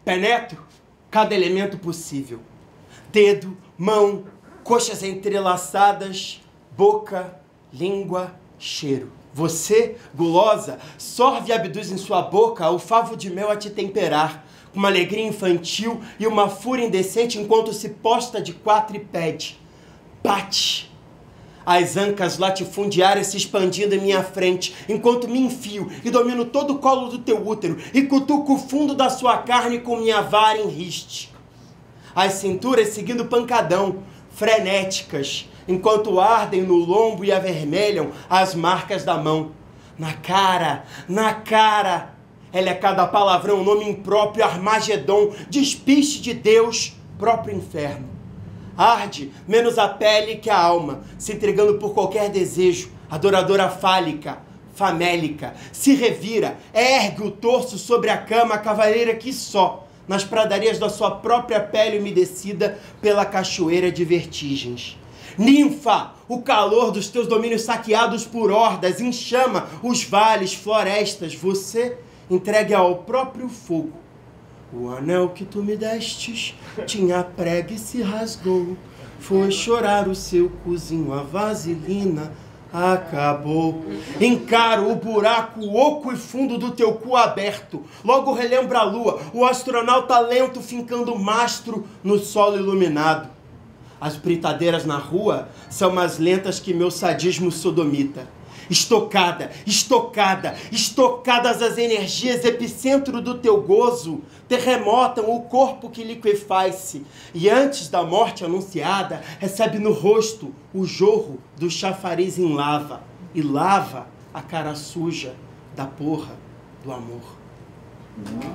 Penetro cada elemento possível. Dedo, mão, coxas entrelaçadas, boca, língua, cheiro. Você, gulosa, sorve e abduz em sua boca o favo de mel a te temperar, com uma alegria infantil e uma fúria indecente enquanto se posta de quatro e pede. Bate! As ancas latifundiárias se expandindo em minha frente, enquanto me enfio e domino todo o colo do teu útero e cutuco o fundo da sua carne com minha vara em riste. As cinturas seguindo pancadão, frenéticas, enquanto ardem no lombo e avermelham as marcas da mão. Na cara, ela é cada palavrão, nome impróprio, Armagedon, despiste de Deus, próprio inferno. Arde menos a pele que a alma, se entregando por qualquer desejo, adoradora fálica, famélica, se revira, ergue o torso sobre a cama, cavaleira que só, nas pradarias da sua própria pele umedecida pela cachoeira de vertigens. Ninfa, o calor dos teus domínios saqueados por hordas, enxama os vales, florestas, você entregue ao próprio fogo. O anel que tu me destes tinha prega e se rasgou. Foi chorar o seu cozinho, a vaselina acabou. Encaro o buraco oco e fundo do teu cu aberto. Logo relembra a lua, o astronauta lento fincando o mastro no solo iluminado. As britadeiras na rua são mais lentas que meu sadismo sodomita. Estocadas as energias, epicentro do teu gozo, terremotam o corpo que liquefaz-se, e antes da morte anunciada, recebe no rosto o jorro do chafariz em lava, e lava a cara suja da porra do amor.